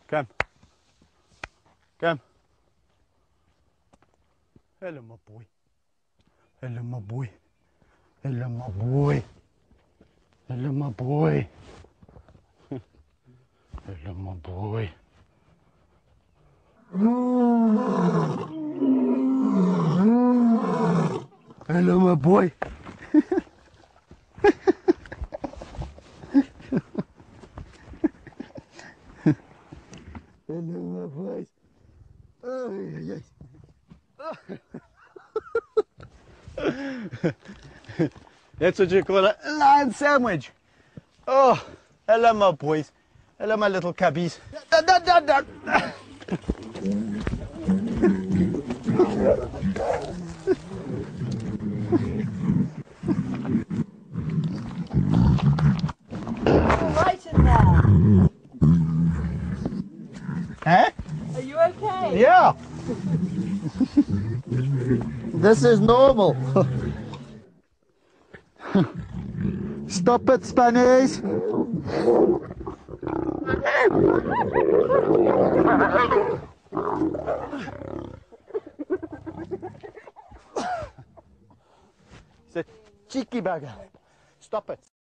Come. Come. Hello, my boy. Hello, my boy. Hello, my boy. Hello, my boy. Hello, my boy. Hello, my boy. Hello, my boys. Oh, yes. That's what you call a lion sandwich. Oh, hello, my boys. Hello, my little cubbies. Right in there. Huh? Are you okay? Yeah. This is normal. Stop it, Spanies. It's a cheeky bugger. Stop it.